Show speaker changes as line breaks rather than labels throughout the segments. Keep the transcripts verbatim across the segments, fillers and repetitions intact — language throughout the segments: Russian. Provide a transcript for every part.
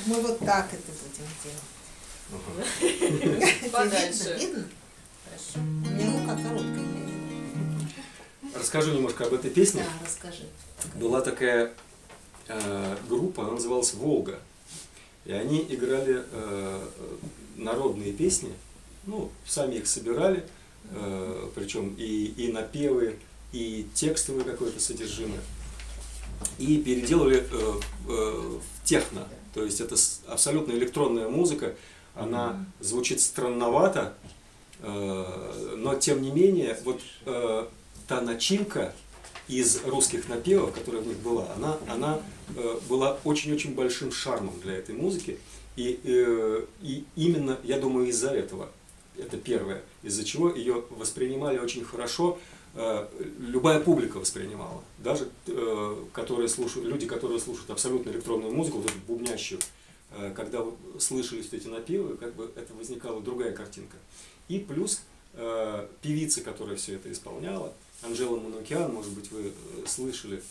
мы вот так это будем делать.
Подальше.
Видно? Хорошо. У меня рука короткая.
Расскажу немножко об этой песне.
Да, расскажи.
Была такая э, группа, она называлась «Волга». И они играли э, народные песни, ну, сами их собирали, э, причем и, и напевы, и текстовое какое-то содержимое. И переделали э, э, в техно. То есть это абсолютно электронная музыка, она звучит странновато, э, но тем не менее, вот э, та начинка из русских напевов, которая в них была, она, она э, была очень-очень большим шармом для этой музыки. И, э, и именно, я думаю, из-за этого, это первое, из-за чего ее воспринимали очень хорошо, э, любая публика воспринимала. Даже э, которые слушают, люди, которые слушают абсолютно электронную музыку, вот эту бубнящую, э, когда слышались эти напевы, как бы это возникала другая картинка. И плюс э, певица, которая все это исполняла, Анжела Манукян, может быть, вы слышали,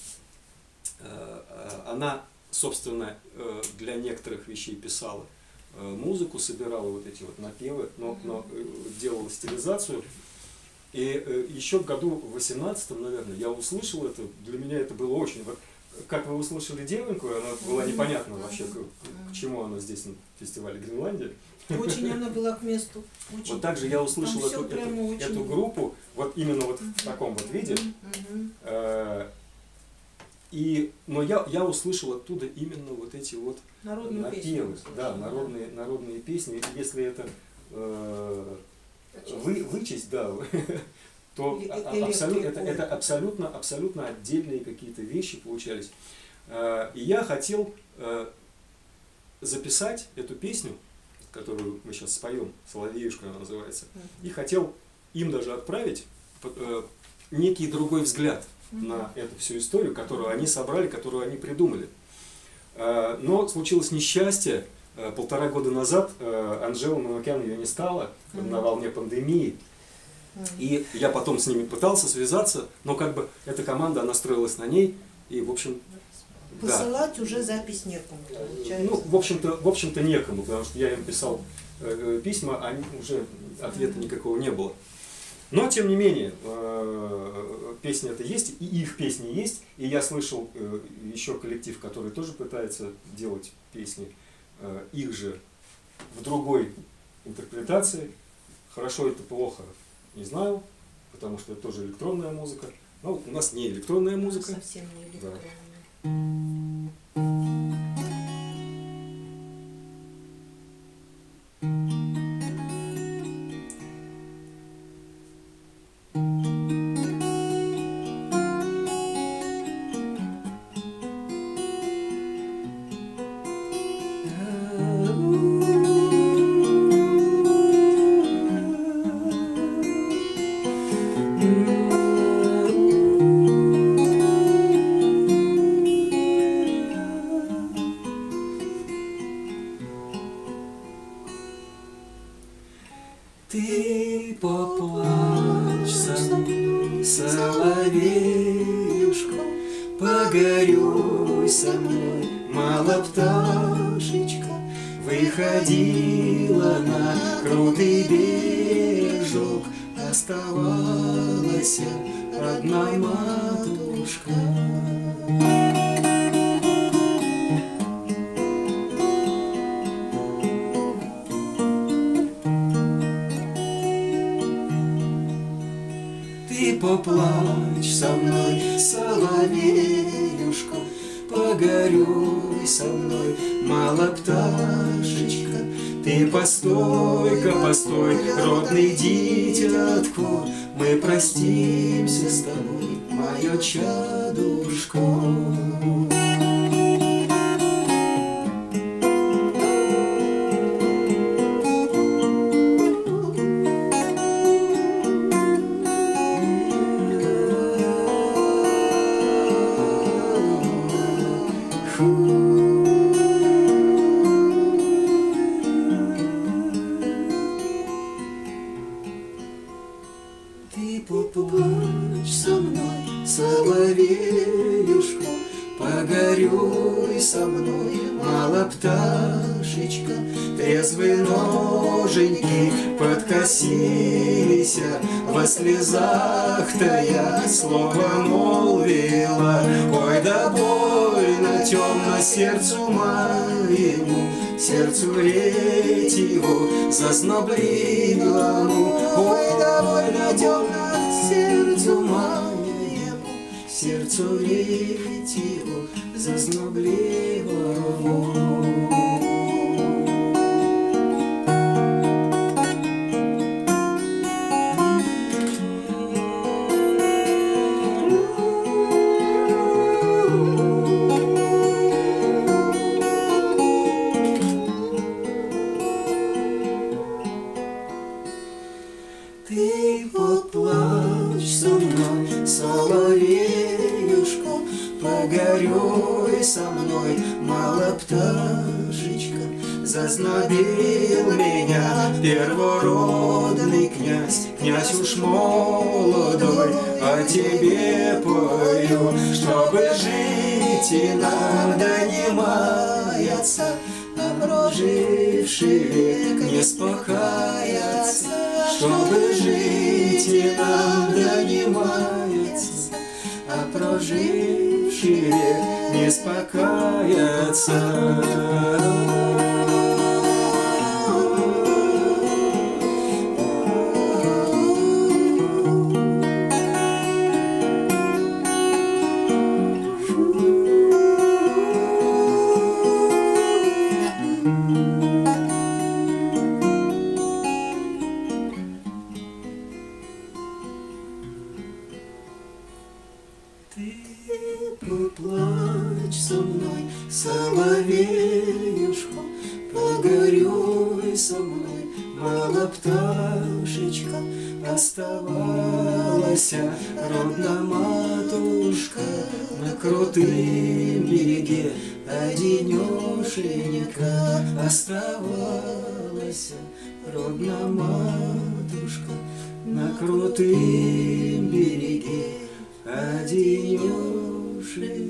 она, собственно, для некоторых вещей писала музыку, собирала вот эти вот напевы, но, но делала стилизацию. И еще в году в восемнадцатом, наверное, я услышал это, для меня это было очень... Как вы услышали «Девоньку», она была непонятна вообще, к, к чему она здесь на фестивале Гренландия.
Очень она была к месту. Очень.
Вот также я услышал эту, эту,
очень...
эту группу, вот именно вот в таком вот виде. Э, и, но я, я услышал оттуда именно вот эти вот
народные
напевы,
песни.
да, народные, народные песни. Если это э, вы, вычесть, да, то абсолютно, это, это абсолютно, абсолютно отдельные какие-то вещи получались. Э, и я хотел э, записать эту песню, которую мы сейчас споем, «Соловеюшка» она называется, и хотел им даже отправить э, некий другой взгляд на эту всю историю, которую они собрали, которую они придумали. Э, но случилось несчастье. Э, полтора года назад э, Анжела Манукян ее не стало на волне пандемии. И я потом с ними пытался связаться, но как бы эта команда, она строилась на ней, и в общем...
Посылать
да.
уже запись некому, получается.
Ну, в общем-то, в общем-то некому, потому что я им писал э, письма, а уже ответа никакого не было. Но, тем не менее, э, песня это есть, и их песни есть, и я слышал э, еще коллектив, который тоже пытается делать песни, э, их же в другой интерпретации. Хорошо это плохо, не знаю, потому что это тоже электронная музыка. Но у нас не электронная музыка.
Совсем не электронная.
Да. Ты поплачь со мной, соловеюшка, погорюй со мной, мало пташечка, выходила на крутый бережок, оставалась одна матушка. Ты поплачь со мной, соловеюшка, погорюй со мной, мало пташечка. Ты постой-ка, постой, родный дитятко, мы простимся с тобой, мое чадушко. Ты поплачь со мной, соловеюшка, погорюй со мной, мало пташечка.
пташечка, трезвые ноженьки подкосились, во слезах-то я слово молвила. Ой, да больно темно сердцу моему, сердцу ретиву зазнобливому. Ой, да больно темно сердцу моему, сердцу ретиву зазнобливому. Ты поплачь со мной, соловеюшка, погорюй со мной, мало пташечка. Зазнобил меня первородный князь, князь уж молодой, о тебе пою, чтобы жить и надо не маяться, а проживший век не спокаяться. Чтобы жить и надо не маяться, а проживший век не спокаяться. Ты поплачь со мной, соловеюшка, погорюй со мной, мало пташечка. Оставалась родна матушка на крутым береге одинешенька. Оставалась родна матушка на крутым береге одинешенька.